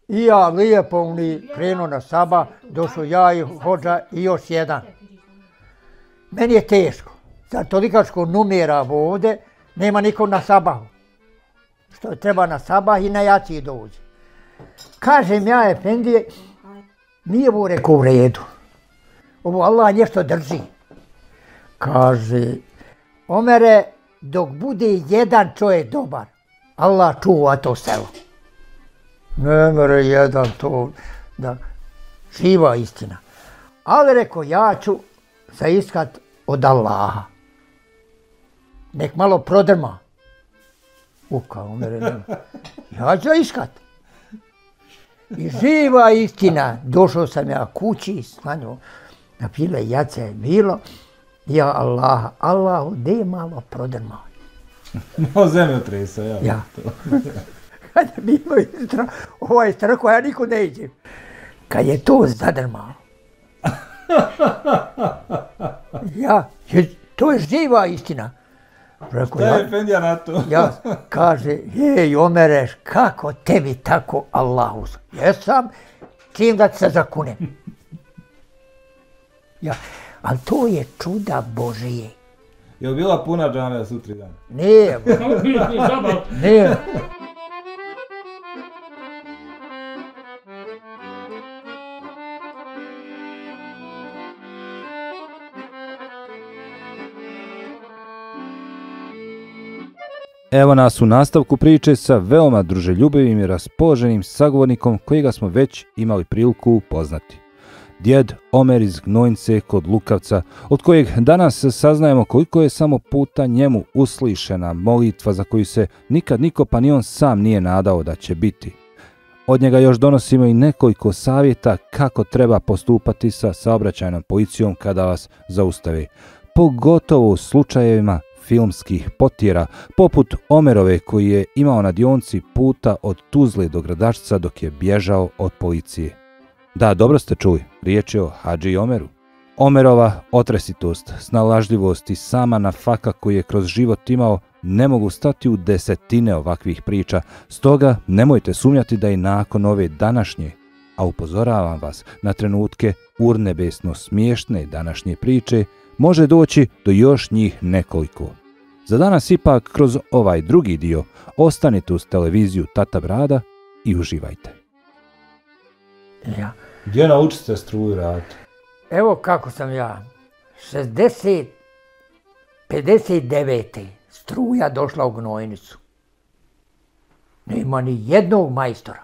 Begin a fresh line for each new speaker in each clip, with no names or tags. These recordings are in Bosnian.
I ja lijepo krenuo na sabah, došao ja i hođa i još jedan. Meni je teško. Sad tolikačko numera ovdje, nema nikog na sabahu. Što treba na sabah i na jaci dođe. Kažem ja, efendije, nije ovo rekao u redu. Ovo Allah nešto drži. Kaže, Omere, dok bude jedan čovjek dobar, Allah čuva to selo. Ne mere jedan to, da, živa istina. Ali rekao, ja ću se iskat od Allaha. Nek malo prodrma. Kao Omere, nema. Ja ću iskat. I živa istina, došao sam ja kući, slanio, na pile jace je bilo, ja Allaha, Allahu, de malo prodrmao.
Malo zemlju tresa, ja.
Ja. Kad je bilo ovaj strko, ja nikud ne iđem. Kad je to zadrmao. Ja, to je živa istina.
Šta je efendija na to?
Ja, kaže, jej Omereš, kako tebi tako Allahu? Jesam, čim da se zakunem. Ja, ali to je čuda Božije.
Je li bila puna džamija sutri dan?
Nije. Nije.
Evo nas u nastavku priče sa veoma druželjubivim i raspoloženim sagovornikom kojega smo već imali priliku upoznati. Djed Omer iz Gnojnice kod Lukavca, od kojeg danas saznajemo koliko je samo puta njemu uslišena molitva za koju se nikad niko pa ni on sam nije nadao da će biti. Od njega još donosimo i nekoliko savjeta kako treba postupati sa saobraćajnom policijom kada vas zaustave, pogotovo u slučajevima filmskih potjera, poput Omerove koji je imao na dionci puta od Tuzle do Gradačca dok je bježao od policije. Da, dobro ste čuli, riječ je o Hadži Omeru. Omerova otresitost, snalažljivost i sama nafaka koju je kroz život imao ne mogu stati u desetine ovakvih priča, stoga nemojte sumnjati da i nakon ove današnje, a upozoravam vas na trenutke urnebesno smiješne današnje priče, može doći do još njih nekoliko. Za danas ipak kroz ovaj drugi dio ostanite uz televiziju Tata Brada i uživajte.
Ja.
Gdje naučite struju raditi?
Evo kako sam ja. 59. struja došla u Gnojnicu. Nema ni jednog majstora.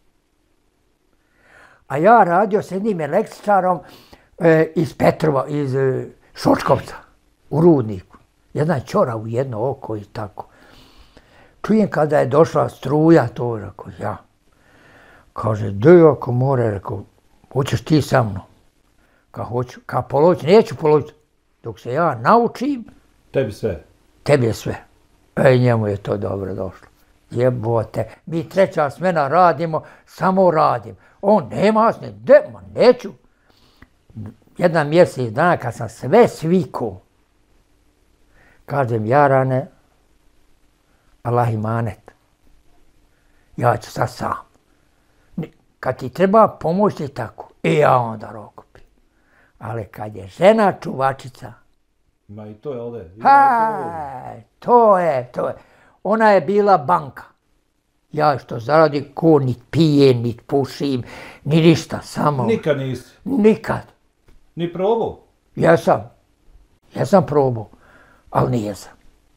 A ja radio s jednim električarom iz Petrova, iz Šočkovca, u Rudniku. Jedna ćora u jedno oko i tako. Čujem kada je došla struja, to rekao ja. Kaže, doj ako more, rekao, hoćeš ti sa mnom? Kad hoću, kad položiti, neću položiti. Dok se ja naučim,
tebi sve.
Tebi je sve. Njemu je to dobro došlo. Jebote, mi treća smena radimo, samo radim. On nema sne, neću. Jedan mjesec dana kad sam sve svikao, kažem, Jarane, Allah imanet, ja ću sad sam. Kad ti treba pomoći tako, ja onda rokopim. Ali kad je žena čuvačica,
ma i to je ovdje.
To je. Ona je bila banka. Ja što zaradi, ko nit pije, nit pušim, ni ništa, samo...
Nikad nisi?
Nikad.
Ni probao?
Jesam probao, ali nijesam.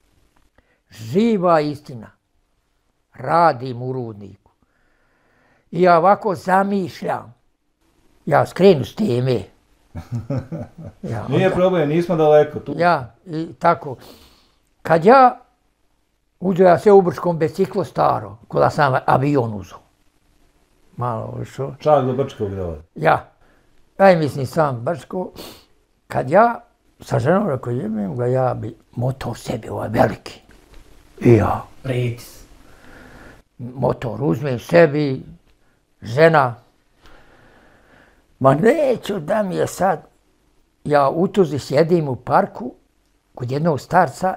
Živa istina. Radim u Rudniku. I ja ovako zamišljam. Ja skrenu s teme.
Nije problem, nismo daleko tu.
Ja, i tako. Kad ja uđo ja sve u Brčkom biciklo staro, kada sam avion uzo. Malo što.
Čak do Brčkog dela.
Ja. Mislim sam Brčko. Kad ja sa ženom rekao, jebim ga, ja bi motor sebi, ovaj veliki. I ja.
Pritis.
Motor uzmem sebi, žena. Ma neću da mi je sad. Ja u Tuzli sjedim u parku kod jednog starca,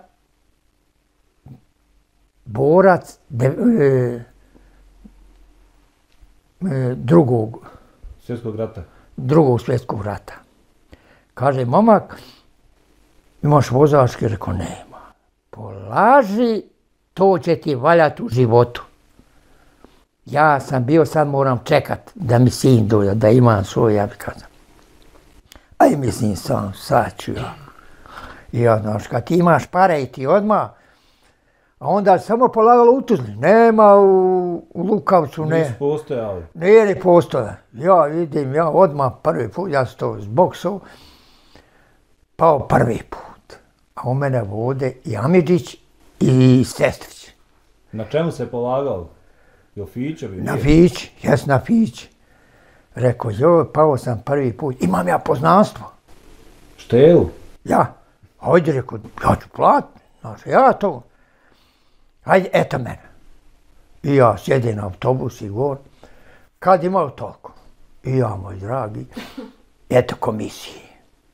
borac, drugog
Svjetskog rata.
Drugog svjetskog rata. Kaže, momak, imaš vozački? Rekao, nema. Polaži, to će ti valjati u životu. Ja sam bio, sad moram čekat da mi sin dođe, da imam svoj, ja bi kazao. Aj mislim sam, sad ću ja. I ja, znaš, kad ti imaš pare i ti odmah, a onda samo polagalo u Tuzli. Nema u Lukavcu, ne.
Nisu postojali.
Nije ni postoje. Ja idem, ja odmah prvi put, ja sam to zboksao, pao prvi put. A u mene vode i Amidžić i Sestrić.
Na čemu se polagalo? Jel Fićevi?
Na Fić, jes na Fić. Rekao, joj, pao sam prvi put, imam ja poznanstvo.
Štelu?
Ja, ajde, rekao, ja ću platiti, znači ja to. Ajde, eto mene. I ja sjedim na autobus i gor. Kad imao toliko? I ja, moj dragi, eto komisije.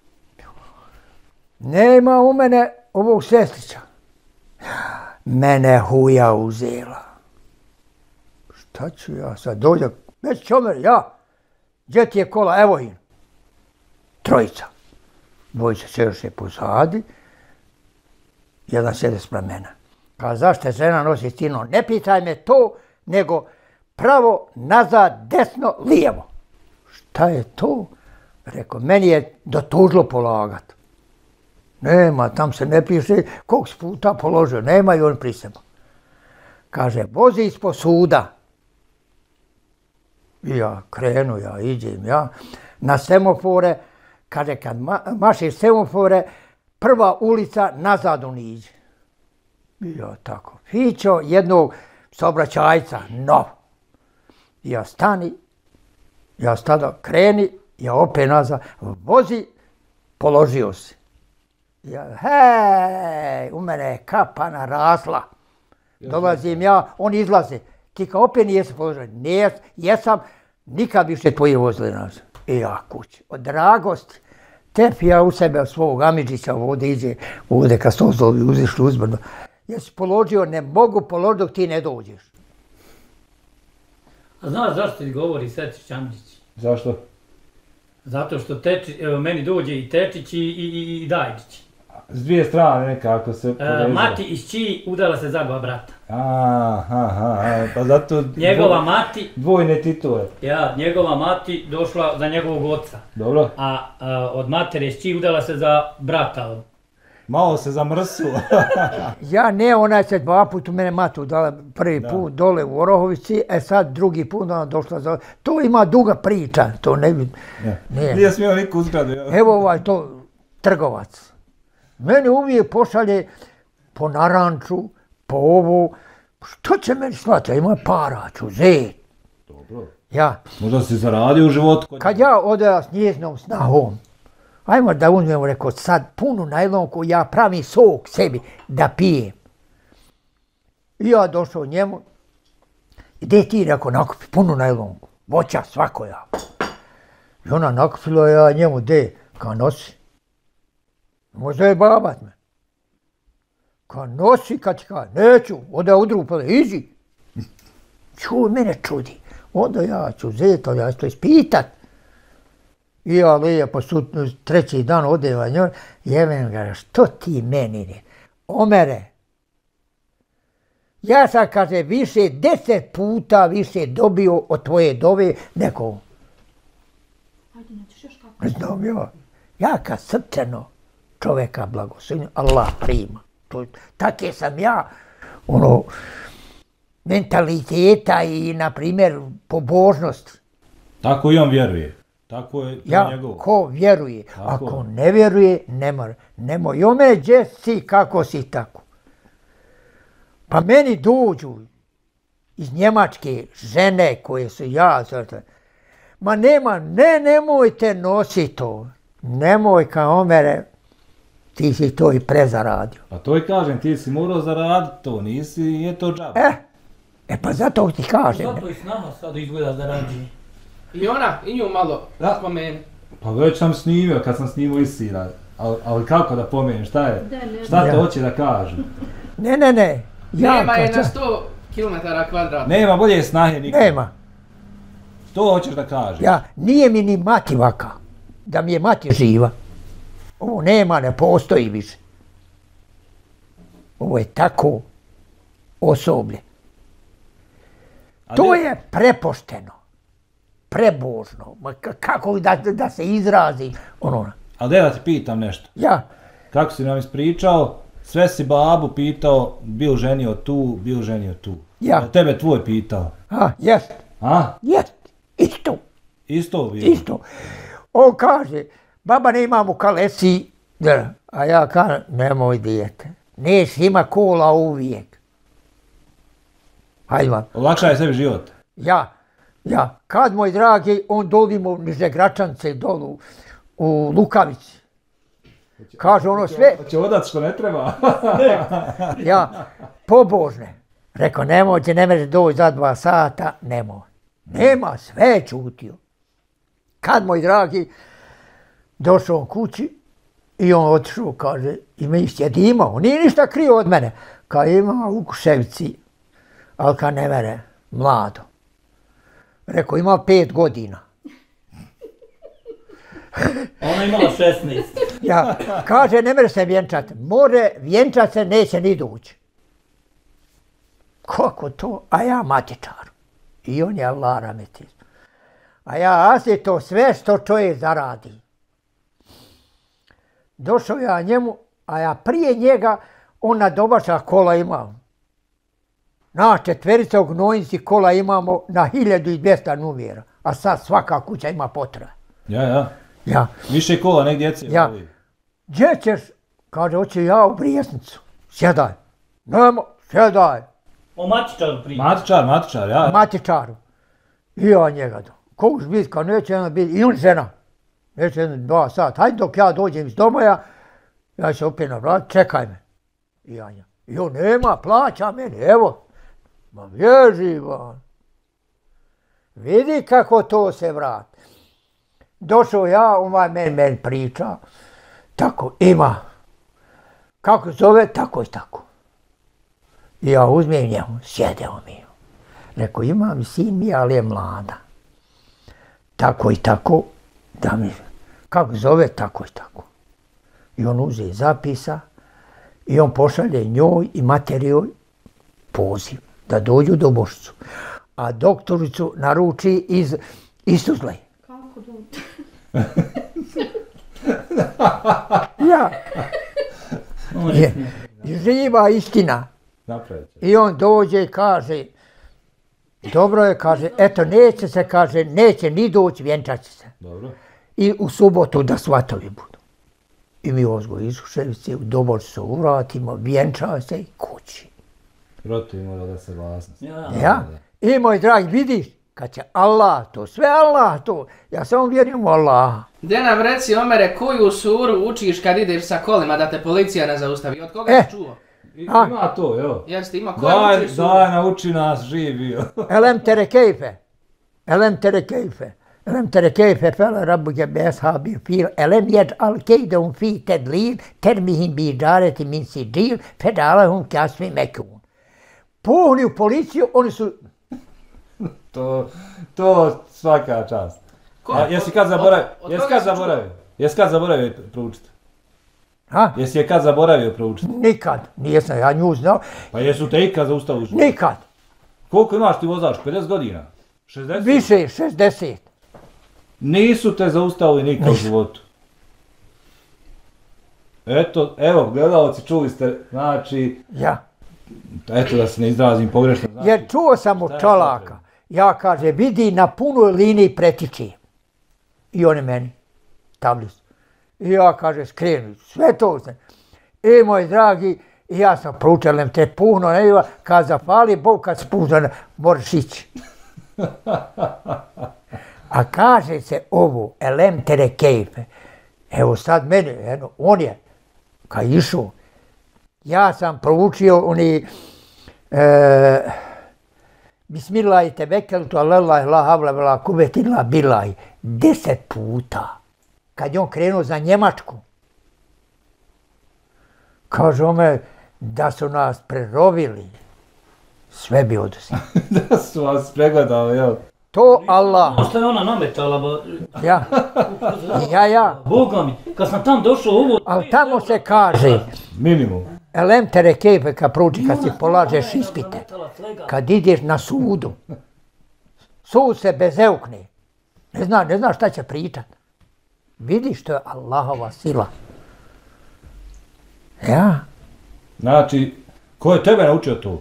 Nema u mene ovog Sestrića. Mene huja uzela. Šta ću ja sad dođem? Već čomer, ja. Gdje ti je kola? Evo im. Trojica. Dvojica sjedoše pozadi. Jedan sjede sprem mene. Kaže, zašto žena nosi stino? Ne pitaj me to, nego pravo, nazad, desno, lijevo. Šta je to? Rekao, meni je dotužilo polagat. Nema, tam se ne piše koliko puta položio, nema i on pri sebi. Kaže, vozi ispod suda. I ja krenu, ja iđem, ja na semafore, kaže, kad mašiš semafore, prva ulica nazad uniđe. I ja tako, Fićo jednog saobraćajca, nov. I ja stani, ja stada kreni, ja opet nazad, vozi, položio se. Ja, hej, u mene je kapa narasla. Dolazim ja, on izlazi. Ti kao opet nijesi položio. Jesam, nikad više tvoji vozili nas. I ja kući. Od dragosti. Tepi ja u sebe svog Amidžića ovdje iđe, ovdje kad sto zovi uzišli uzbrdo. Jesi položio, ne mogu položiti dok ti ne dođeš.
A znaš zašto ti govori Setrić Amidžić?
Zašto?
Zato što meni dođe i Tečić i Dajčić.
S dvije strane nekako se povezao.
Mati iz Čiji udala se za dva brata.
Pa zato...
Njegova mati...
Dvojne titule.
Ja, njegova mati došla za njegovog oca.
Dobro.
A od matere iz Čiji udala se za brata.
Malo se zamrsilo.
Ja ne, ona se dva puta u mene matu dala prvi put dole u Orahovici, sad drugi put ona došla za... To ima duga priča, to ne bi...
Nije smio niko uzgradu.
Evo ovaj to, trgovac. Mene uvijek pošalje po naranču, po ovu. Što će meni slati? Ja imam para, ću zet.
Dobro.
Ja.
Možda si zaradio u životu.
Kad ja odela s njeznom snahom, ajmo da uzmemo, rekao, sad punu najlonku, ja pravim sok sebi da pijem. I ja došao njemu, gdje ti, rekao, nakupi punu najlonku, voća svakoja. I ona nakupila, ja njemu, gdje, kao nosi. Možda je babat me. Kad nosi, kad ti kaže, neću, onda udrupala, iđi. Čuj, mene čudi. Onda ja ću zeti, ja ću to ispitat. I ja lijepo treći dan odeva njoj, jevem ga, što ti meni ne? Omere. Ja sam, kaže, 10 puta više dobio od tvoje dove nekog.
Ajde, nećeš još kako?
Znam ja. Ja kad srčano čoveka blagoslovim, Allah prima. Take sam ja, mentaliteta i, na primjer, pobožnost.
Tako i on vjeruje. Tako je to njegovo.
Ko vjeruje. Ako ne vjeruje, nemoj. I o mene, gdje si, kako si, tako. Pa meni dođu iz Njemačke žene koje su ja, ma nema, nemojte nositi to. Nemoj kao Omere, ti si to i prezaradio.
Pa to i kažem, ti si morao zaraditi to, nisi, je to džaba.
Pa zato ti kažem.
Zato i s nama sad izgleda zarađuje.
I ona, i nju malo spomeni.
Pa već sam snimio, kad sam snimio Isira. Ali kako da pomenem, šta je? Šta to hoće da kažem?
Ne.
Nema je na 100 km2.
Nema bolje snahe nikad.
Nema.
To hoćeš da kažeš.
Ja, nije mi ni mati vaka, da mi je mati živa. Ovo nema, ne postoji više. Ovo je tako osoblje. To je prepošteno, prebožno, kako da se izrazi ono.
Ali da ti pitam nešto.
Ja.
Kako si nam ispričao, sve si babu pitao, bil ženio tu, bil ženio tu.
Ja.
Tebe tvoj pitao.
Jest. Jest. Isto.
Isto bilo?
Isto. On kaže, baba ne imam u kalesi, a ja kažem, nemoj dijete, neš ima kola uvijek. Hajde vam.
Olakšaj sebi život.
Ja. Kad moj dragi, on dolimo niže Gračance dolu u Lukavici. Kaže ono sve...
Hoće odat što ne treba.
Ja, pobožne. Rekao, nemojte, ne može doći za 2 sata, nemoj. Nema, sve je čutio. Kad moj dragi došao kući i on otišao, kaže, ima istjedi imao, nije ništa krio od mene. Kad ima u Kuševici, ali kad ne vere, mlado. Rekao, ima 5 godina.
Ona imala 16.
Ja, kaže, ne mere se vjenčati. More, vjenčat se neće ni doći. Kako to? A ja matičar. I on je Allah rameti. A ja asi to sve što čovjek zaradi. Došao ja njemu, a ja prije njega, on na dobača kola imao. Na 4 u Gnojnici kola imamo na 1200 numjera. A sad svaka kuća ima potrebe.
Ja. Više kola, nek djece.
Ja. Gdje ćeš? Kaže, hoću ja u Brijesnicu. Sjedaj. Nemo, sjedaj.
O matičaru prije.
Matičar, ja.
Matičaru. I ja njega do. Koš biti, kao neće jedna biti. I on žena. Neće jedna 2 sata. Hajde dok ja dođem iz domoja, ja ću opet navratiti, čekaj me. I ja njega. I on nema, plaća meni, evo. Ma vježi van. Vidi kako to se vrati. Došao ja, ovaj meni priča, tako ima, kako zove, tako i tako. I ja uzmem njemu, sjedeo mi. Rekao, imam sin mi, ali je mlada. Tako i tako, da mi, kako zove, tako i tako. I on uze zapisa i on pošalje njoj i materijoj poziv da dođu do Božicu. A doktoricu naruči iz Tuzle. Ja. Živa istina. I on dođe i kaže, dobro je, kaže, eto neće se, kaže, neće ni doći, vjenčat će se.
Dobro.
I u subotu da svatovi budu. I mi ozgo iz Kuševice, u Doboricu se uvratimo, vjenčava se i kući.
Roditelji mora da se vlasnosti.
Ja. I moj dragi, vidiš, kad će Allah to, sve Allah to, ja samo vjerujem u Allaha.
Gdje nam reci, Omere, koju suru učiš kad ideš sa kolima da te policija ne zaustavi? Od koga si čuo?
Ima to, evo.
Jeste, ima koju učiš suru?
Daj, nauči nas, živ bio.
Elem tere kejfe, elem tere kejfe. Elem tere kejfe fele rabbuke beshabi fil, elem jed al kejdehum fi tedlil, termihim bi džareti min sidil, fedalahum kasmi mekun. Puhni u policiju, oni su...
To svaka čast. Jesi kad zaboravio proučiti? Jesi je kad zaboravio proučiti?
Nikad, nijesam ja nju znao.
Pa jesu te ikad zaustavili?
Nikad.
Koliko imaš ti vozač? 50 godina? 60?
Više, 60.
Nisu te zaustavili nikad u životu. Eto, evo, gledalci, čuli ste, znači...
Ja.
Eto da se ne izrazim pogrešno.
Jer čuo sam od čolaka. Ja, kaže, vidi na punoj liniji pretiče. I on je meni, tablicu. I ja, kaže, skrenu, sve to znam. I moj dragi, ja sam proučelem te puno, kad zafali Bog, kad spužan, moraš ići. A kaže se ovo, elem tere kejfe. Evo sad mene, on je, kad išao, ja sam proučio oni Bismillahi tevekeltu alallahi la havla vela kuvvete illa billahi 10 puta. Kad je on krenuo za Njemačku. Kaže ome da su nas prerovili. Sve bi oduzeli.
Da su vas pregledali, jel?
To Allah.
Što je ona nametala,
Ja.
Boga mi, kad sam tam došao ovo...
Ali tamo se kaže,
Minimum.
elem tere kefe kad prouči, kad si polažeš ispite, kad ideš na sudu, sud se bezeukne. Ne zna šta će pričat. Vidiš što je Allahova sila. Ja.
Znači, ko je tebe naučio to?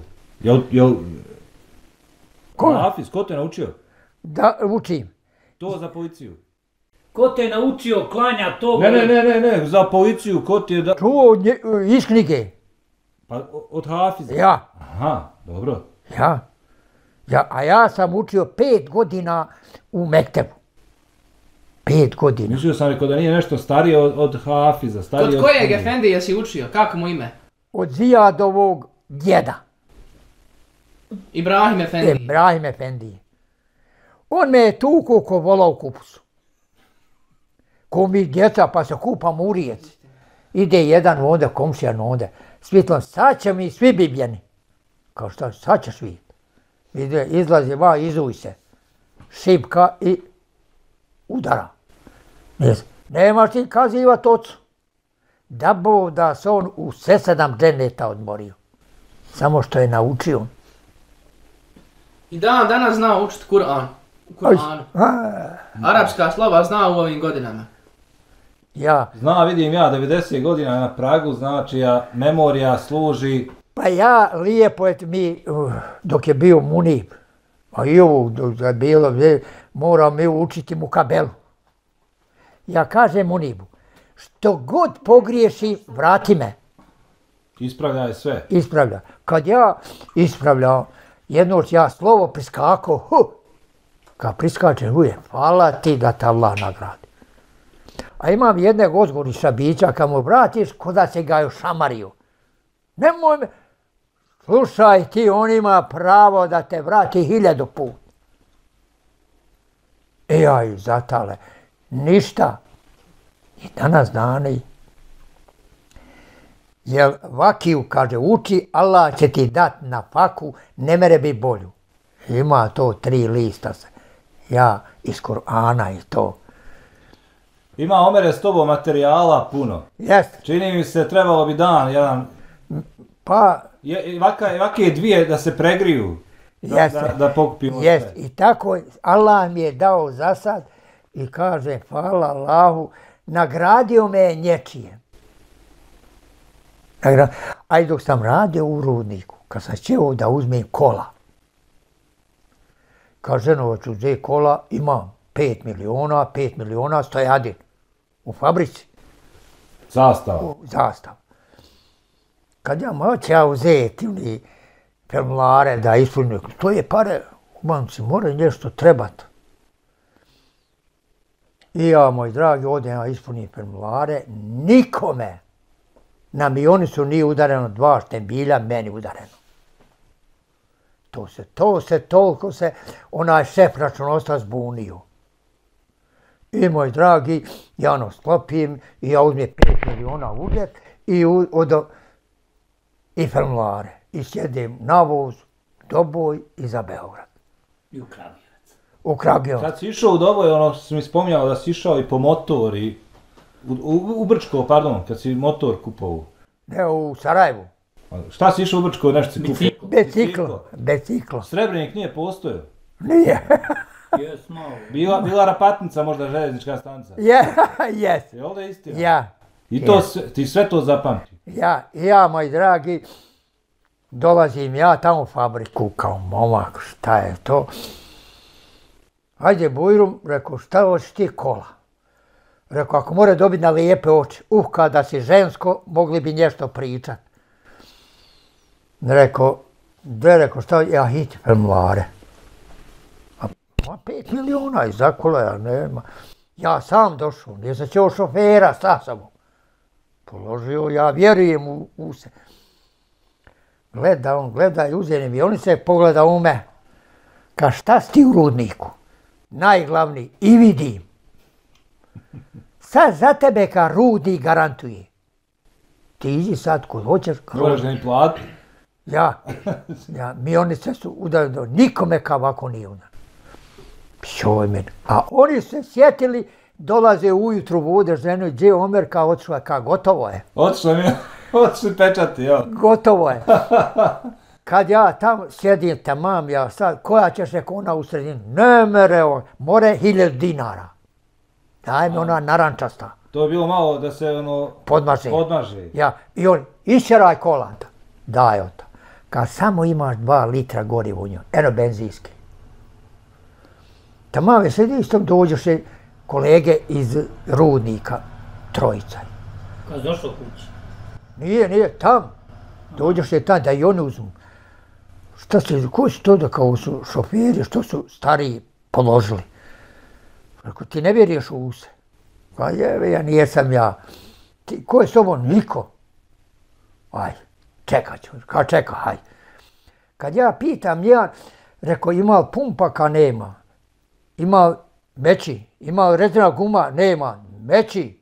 Ko?
Hafiz, ko te naučio?
Da učim.
To za policiju.
Ko te je naučio klanja to?
Ne, za policiju, ko ti je da...
Čuo iz knjige.
Pa od Hafiza?
Ja.
Aha, dobro.
A ja sam učio 5 godina u Mektebu. 5 godina.
Mislio sam rekao da nije nešto starije od Hafiza.
Kod kojeg efendije si učio? Kako mu ime?
Od Zijadovog djeda.
Ibrahim Efendije.
Ibrahim Efendije. On me je tukao ko vola u kupusu. Ko mi djeca pa se kupam u rijeci. Ide jedan ovdje, komšijan ovdje. Svitlom, sad će mi svi bibljeni. Kao šta, sad ćeš vidjeti. Izlazi va, izuj se. Šipka i udara. Nemaš ti kazivat ocu. Da bo da se on u 7 dženeta odmorio. Samo što je naučio.
I danas zna učiti Kur'an. Kur'anu. Arapska slova zna u ovim godinama.
Ja.
Zna, vidim ja, 90 godina na pragu, znači memorija služi...
Pa ja lijepo, dok je bio Munib, a i ovo dok je bilo, morao mi učiti mu kabelu. Ja kažem Munibu, što god pogriješi, vrati me.
Ispravljaj sve.
Ispravlja. Kad ja ispravljao, jednoć ja slovo priskakao, kad priskačem uvijek, hvala ti da te Allah nagradi. A imam jednog ozgori šabića, kad mu vratiš, ko da se ga još šamario. Nemoj me, slušaj ti, on ima pravo da te vrati 1000 put. Ja i zatale, ništa. I danas dani, jer vakiju, kaže, uči, Allah će ti dat na faku, ne mere bi bolju. Ima to 3 lista se. Ja iz Kur'ana i to.
Ima, Omere, s tobom materijala puno.
Jeste.
Čini mi se, trebalo bi dan, jedan...
Pa...
Ovake 2 da se pregriju. Da pokupimo sve.
Jeste. I tako Allah mi je dao za sad i kaže, hvala Allahu, nagradio me nječije. A i dok sam radio u rudniku, kad sam htio da uzmem kola, kaže, Ženovac, uzeti kola, imam 5 miliona stojadin u fabrici.
Zastav.
Kad ja moćao uzeti oni formulare da ispunim, to je pare u banci, mora nešto trebati. I ja, moj dragi, odem ja ispunim formulare, nikome na mionicu nije udareno 2 štembilja, meni udareno. Toliko se onaj šef računovodstva zbunio. I moj dragi, ja sklopim i ja uzmem 5 miliona uzet i formulare. I sjedim na voz, Doboj i za Beograd.
I u Kragujevac.
U Kragujevac.
Kad si išao u Doboj, ono što si mi spominjao da si išao i po motor i... U Brčko, pardon, kad si motor kupovao.
Ne, u Sarajevu.
Šta si išao u Brčko, nešto si kupao?
Biciklo.
Srebrenik nije postojao?
Nije.
Jes, malo.
Bila Rapatnica, možda željeznička stanica?
Jes.
Je ovdje istina?
Ja.
I ti sve to zapamti?
Ja, moj dragi, dolazim ja tamo u fabriku kao momak, šta je to? Ajde, Bujrum, rekao, šta hoćeš ti kola? Rekao, ako mora dobiti na lijepe oči, kada si žensko, mogli bi nešto pričat. Rekao, šta, ja hiti formulare. A 5 miliona iz zakola, ja nema. Ja sam došao, nisam ćeo šofera sa sobom. Položio, ja vjerujem u se. Gleda i uzeli mi, oni se pogleda u me. Ka šta si ti u rudniku? Najglavniji, i vidim. Sad za tebe ka rudnik garantuje. Ti iđi sad kod hoćeš.
Moraš da mi plati?
Ja, mionice su udarili, nikome kao ovako nije udarili. Joj meni. A oni se sjetili, dolaze ujutru, bude ženu, gdje Omer, kao otišla, kao gotovo je.
Otišli pečati, jo.
Gotovo je. Kad ja tamo sjedim, tamam, ja sad, koja ćeš rekona u sredini? Ne mere, more 1000 dinara. Daj mi ona narančasta.
To je bilo malo da se ono...
Podmaže.
Ja,
i on, išćeraj kolanta. Daj o to. Kad samo imaš 2 litra goriva u njoj, eno benzinski. Tamam je sedi istom, dođoše kolege iz Rudnika, trojica.
Kad došao kući?
Nije, tam. Dođoše tam da i oni uzmu. Ko su to da kao su šoferi, što su stariji položili? Ako ti ne vjeruješ u se. Pa ja nijesam ja. Ko je s tobom? Niko. Aj, čekat ću. Čeka, haj. Kad ja pitam, rekao, ima li pumpaka? Nema. Ima li meči? Ima li rezervna guma? Nema. Meči.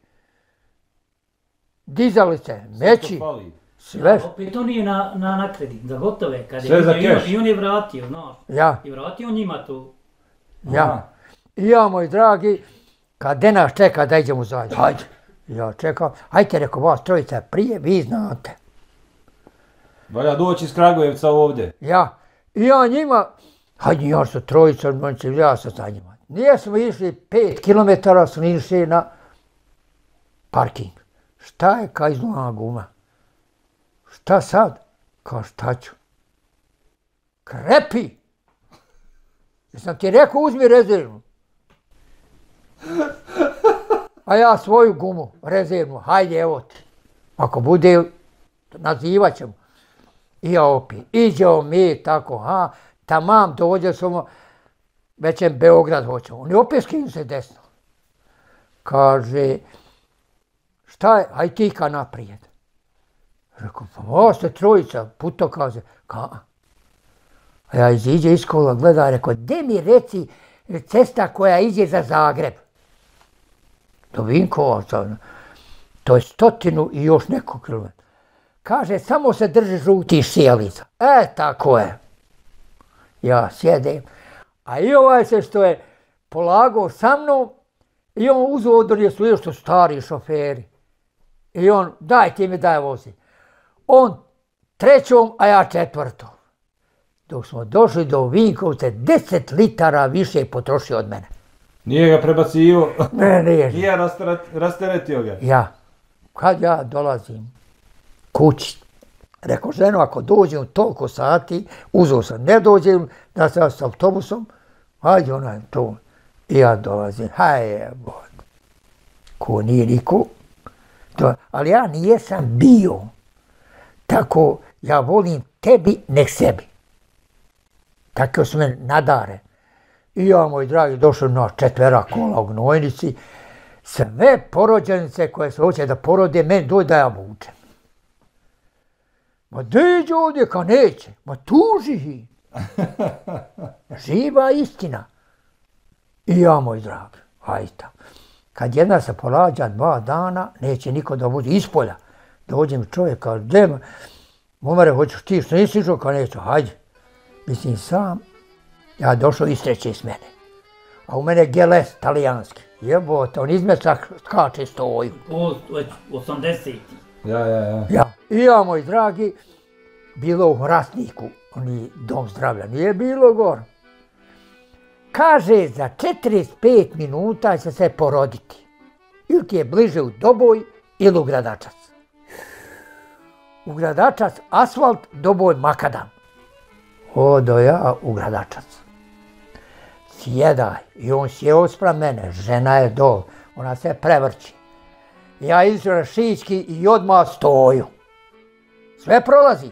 Dizalice? Meči. Sve.
Opet to nije na kredit, za gotove.
Sve za keš.
I on je vratio, znaš.
Ja.
I vratio njima to.
Ja. I ja, moj dragi, kad Denas čeka da idemo zajedno, hajde. Ja čekam, hajte, rekao, vas trojica prije, vi znate.
Valja doći iz Kragujevca ovdje.
Ja. I ja njima, hajde, ja su trojica, ja sam sa njima. Nije smo išli 5 kilometara, smo išli na parking. Šta je ka izlona guma? Šta sad? Kao šta ću? Krepi! Jesam ti rekao uzmi rezervnu. A ja svoju gumu, rezervnu, hajde evo ti. Ako bude, nazivat ćemo. I ja opet, iđemo mi tako, tamam dođe smo, većem Beograd hoćemo. Oni opet skinu se desno. Kaže, šta je, aj ti ka naprijed. Rekao, pa ovo ste trojica, putokaze. A ja iziđe iz kola, gleda, rekao, gdje mi reci cesta koja ide za Zagreb? Do Vinkovaca, to je 100 i još neko kilometra. Kaže, samo se drži žutih sjelica. Tako je. Ja sjedem. A i ovaj se što je polagao sa mnom, i on uzeo odrije su još stari šoferi. I on, daj ti mi, daj vozi. On 3, a ja 4. Dok smo došli do Vinkovca, 10 litara više potrošio od mene.
Nije ga prebacivo?
Ne, nije.
Nije rasteretio ga?
Ja. Kad ja dolazim kući, rekao, ženo, ako dođem toliko sati, uzeo sam, ne dođem, da sam s autobusom, hajde onaj to. I ja dolazim, ko nije niko. Ali ja nijesam bio. Tako, ja volim tebi, nek sebi. Tako su me nadare. I ja, moj dragi, došao na 4 kola u gnojnici. Sve porođenice koje se hoće da porode, meni dođe da ja vučem. Ma dođe ovdje, ka neće. Ma tuži ih. Živa istina. I ja, moj dragi, hajta. Kad jedna se porađa 2 dana, neće niko da vozi ispolja. Dođe mi čovjek, kaže, gdje, momare, hoćeš ti što nisi išao, ka neću, hajde. Mislim, sam, ja došao istreće s mene. A u mene geles talijanski. Jebote, on izmeća skače stoju.
80.
Ja.
I ja, moj dragi, bilo u Hrastniku, oni dom zdravlja, nije bilo gor. Kaže, za 45 minuta će se poroditi. Ili ti je bliže u Doboj ili u Gradačac. U Gradačac asfalt, Doboj makadam. Odo ja u Gradačac. Sjedaj. I on sjeo spram mene, žena je dol, ona se prevrći. Ja izšao na Šički i odmah stoju. Sve prolazim.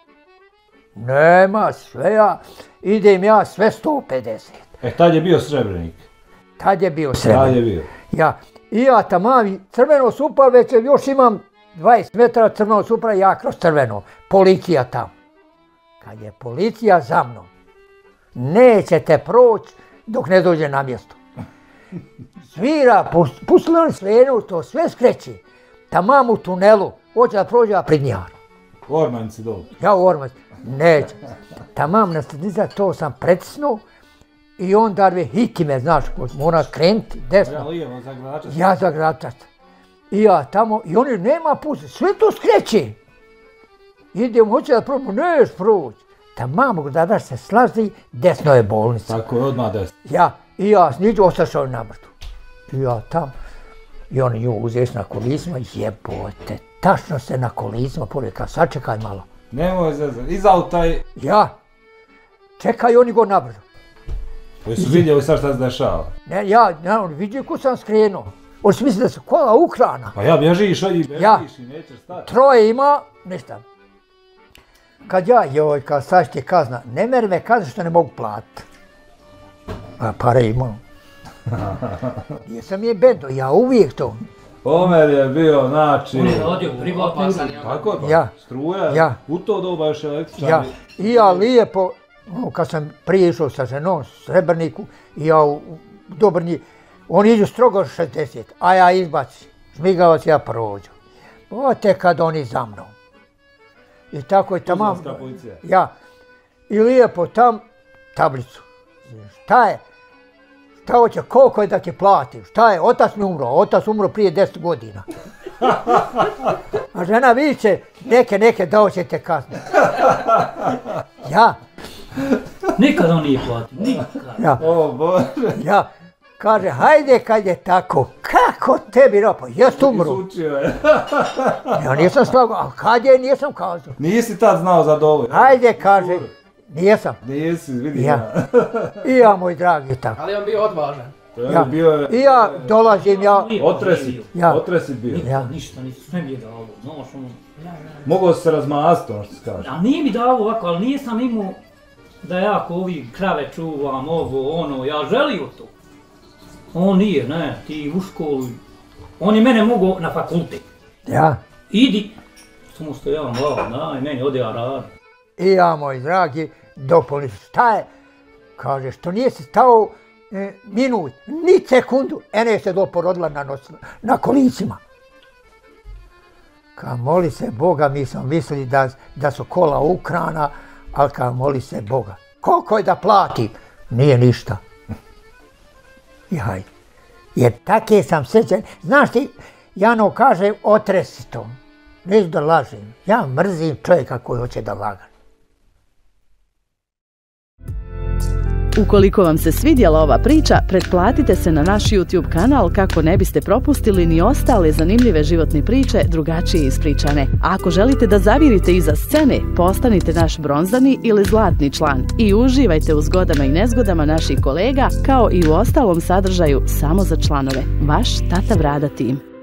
Nema, sve ja, idem ja sve 150.
Tad je bio Srebrenik.
Tad je bio Srebrenik. I ja tamam, crveno supa, već još imam 20 metara crveno supra, ja kroz crveno. Policija tamo. Kad je policija za mnom, nećete proći dok ne dođe na mjesto. Svira, pustila srenu, to sve skreće. Tamam u tunelu, hoće da prođe, a pred njarom.
U Ormanici dolu.
Ja u Ormanici, neće. Tamam na staniza, to sam pretisnuo I onda me hitime, znaš, mora krenuti desno. Ja za Gratac. I ja tamo, i oni nema pusti, sve to skreće. Idem, hoće da probam, neš proći. Tamo da se slazi, desno je bolnica.
Tako je, odmah desno.
I ja sniđu, ostašao na mrtu. I ja tamo. I oni nju uzeš na kolicima, jebote, tačno se na kolicima povijeka, sačekaj malo.
Nemoj zezati, iz auta je...
Čekaj, oni go nabrzo.
Koji su vidjeli sad šta se dešava?
Ne, oni vidio ko sam skrenuo. Oni su mislili da su kola ukrana.
Pa ja bježiš i nećeš stati.
Troje ima, ništa. Kad sad će kazna, ne meri me kazna što ne mogu platiti. A pare imam. Nisam je bedo, ja uvijek to.
Omer je bio, znači...
On je radio privatno.
Tako je, struja, u to doba još električan.
I ja lijepo, kad sam prije išao sa ženom, Srebrniku, i ja u Dobrnji, oni iđu strogo 60, a ja izbacim, žmigavac, ja prođu. Ote kad oni za mnom. I tako je tamo, i lijepo tam tablicu. Šta je? Šta hoće, koliko je da ti platim? Šta je? Otac mi umro prije 10 godina. A žena viče, neke dao ćete kazne.
Nikad on nije platio, nikad.
O Bože.
Kaže, hajde kad je tako, kako tebi ropa, jest umro.
Izučio je.
Ja nisam slagao, a kad je nisam kazao.
Nisi tad znao za dovolj.
Hajde, kaže, nisam.
Nisi, vidi ja.
I ja, moj dragi, tako.
Ali on bio odvažan.
I ja dolazim,
Otresi bio.
Ništa, sve mi je davo, znaš ono.
Mogao se razmasti, ono što se kaže.
A nije mi davo ovako, ali nisam imao da ja ko ovi krave čuvam, ja želio to. On nije, ne, ti u školu. On je mene mogao na fakultet. Idi. Samo što ja daj, meni ode ja radim.
I ja, moj dragi, dopoli, šta je? Kaže, što nije se stao minut, ni sekundu, ene se doporodila na kolicima. Kad moli se Boga, mi smo mislili da su kola ukrana, ali kad moli se Boga. Koliko je da platim? Nije ništa. I hajde. Jer take sam srećen. Znaš ti, Jano kaže, otresi to. Neću da lažem. Ja mrzim čovjeka koji hoće da laga.
Ukoliko vam se svidjela ova priča, pretplatite se na naš YouTube kanal kako ne biste propustili ni ostale zanimljive životne priče drugačije ispričane. A ako želite da zavirite iza scene, postanite naš bronzani ili zlatni član i uživajte u zgodama i nezgodama naših kolega, kao i u ostalom sadržaju samo za članove. Vaš Tata Brada tim.